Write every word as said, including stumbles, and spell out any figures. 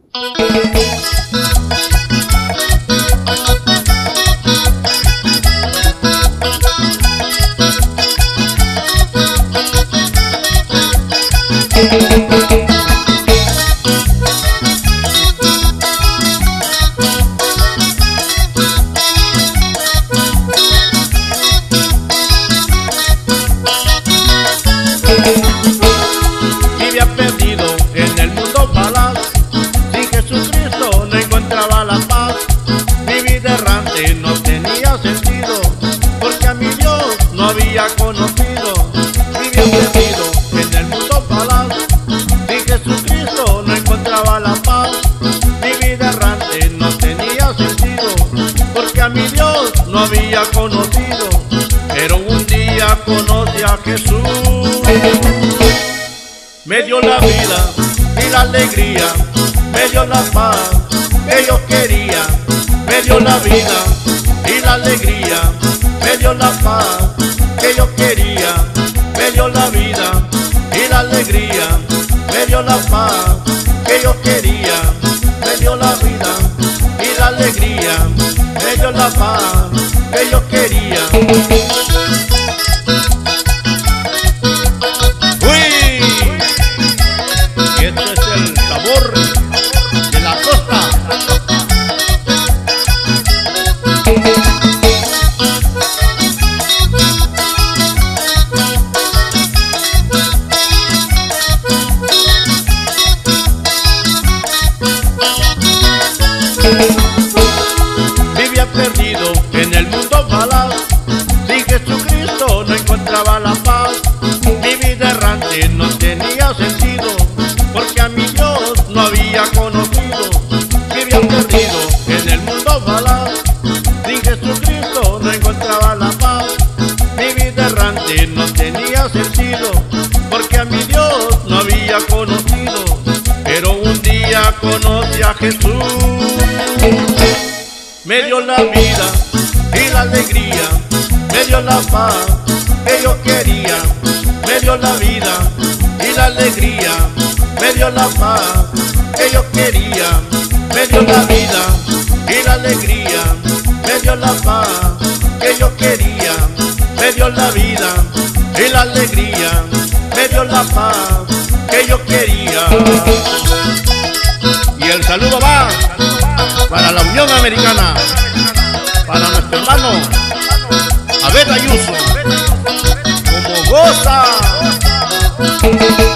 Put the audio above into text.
Vivía perdido en el mundo falaz, sin Jesucristo no encontraba la paz. Mi vida errante no tenía sentido, porque a mi Dios no había conocido. Vivía perdido en el mundo falaz, sin Jesucristo no encontraba la paz. Mi vida errante no tenía sentido, porque a mi Dios no había conocido. Pero un día conocí a Jesús, me dio la vida y la alegría, me dio la paz que yo quería. Me dio la vida y la alegría, me dio la paz que yo quería. Me dio la vida y la alegría, me dio la paz que yo quería. Me dio la vida y la alegría, me dio la paz que yo quería. De la costa. Vivía perdido en el mundo falaz, sin Jesucristo no encontraba la paz. Mi vida errante no tenía sentido, porque a mi Dios no había conocido. Vivía perdido en el mundo falaz, sin Jesucristo no encontraba la paz. Mi vida errante no tenía sentido, porque a mi Dios no había conocido. Pero un día conocí a Jesús, me dio la vida y la alegría, me dio la paz que yo quería. Me dio la vida y la alegría, me dio la paz que yo quería. Me dio la vida y la alegría, me dio la paz que yo quería. Me dio la vida y la alegría, me dio la paz que yo quería. Y el saludo va para la Unión Americana, para nuestro hermano Abel Ayuso. Como goza.